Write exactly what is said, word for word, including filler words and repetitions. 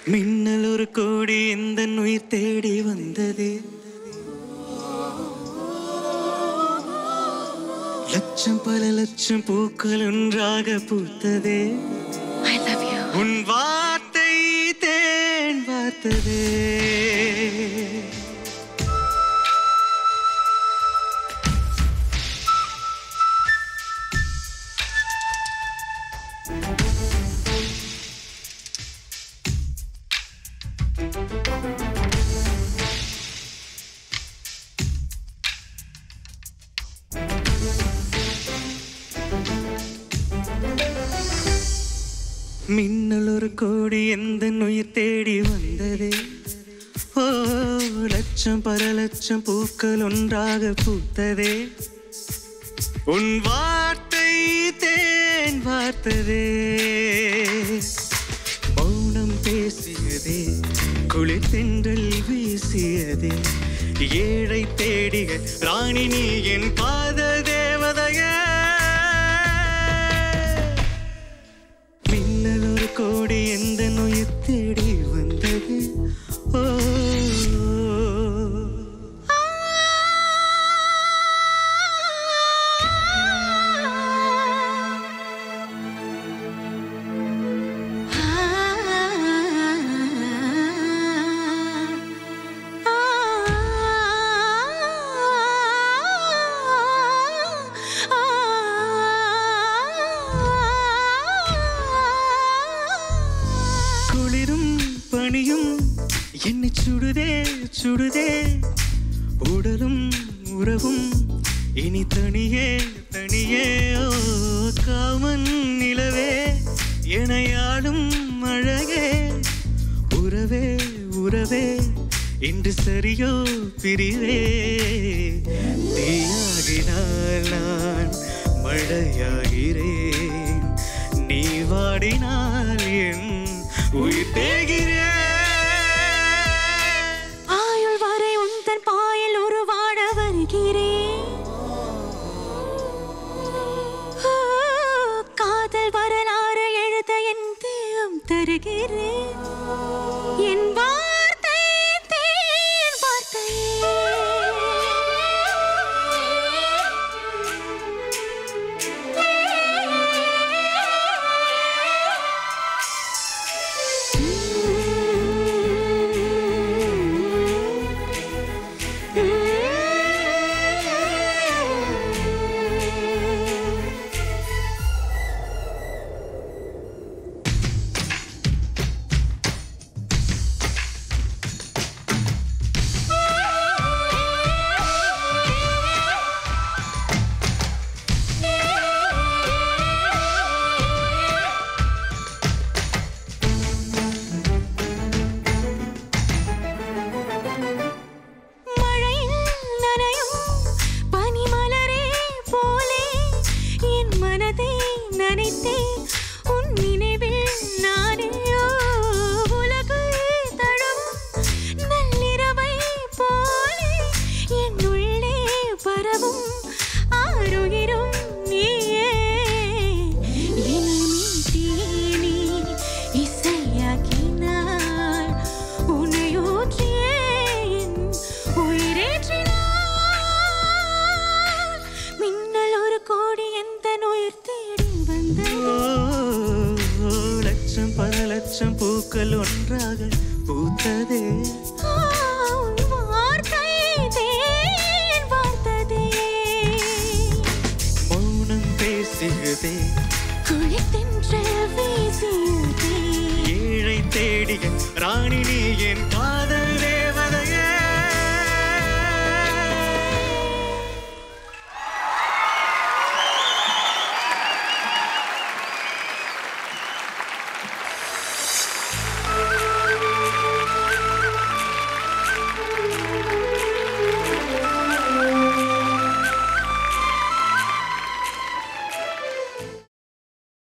மின்னல் ஒரு கோடி எந்த உயிர் தேடி வந்தது. லட்சம் பல லட்சம் பூக்கள் ஒன்றாக பூத்ததே. I love you. உன் வார்த்தை தேன் வார்த்ததே. மின்னல் ஒரு கோடி எந்த உயிர் தேடி வந்ததே. ஓ லட்சம் பல லட்சம் பூக்கள் ஒன்றாக பூத்ததே. உன் வார்த்தை தேன் வார்த்ததே. மௌனம் பேசியதே, குளிர் தென்றல் வீசியதே. ஏழை தேடிய ராணி நீ என் காதல் தேவதையே. கோடி எந்த உயிர் தேடி வந்தது. ஓ பணியும் என்னை சுடுதே சுடுதே. உடலும் உறவும் இனி தனியே தனியே. ஓ காமன் நிலவே எனையாடும் அழகே. உறவே உறவே இன்று சரியோ பிரிவே. தீயாகினால் நான் மழையாகிறேன். நீ வாடினால் என் உயிர் தேகிறேன். ஆயுள் வரை உந்தன் பாயில் உருவாட வருகிறேன். காதல் வரலாறு எழுத என் தேவம் தருகிறேன். என் வார்த்தை தேன் வார்த்தையே. உன் நினைவில் நானேயோ உலகை தழும் நள்ளிரவை போலே என் உள்ளே பரவும் ஆருயிரும் நீயே. என்னை மீட்டேனே இசையாக்கினாள் உன்னையூற்றியே என் உயிரேற்றினாள். மின்னல் ஒரு கோடி எந்த உயிர் தேடி லட்சம் பல லட்சம் பூக்கள் ஒன்றாக பூத்ததே. வார்த்தை தேன் வார்த்ததே. மௌனம் பேசியதே, குளிர் தென்றல் வீசியதே. ஏழை தேடிய ராணி நீ என் காதல்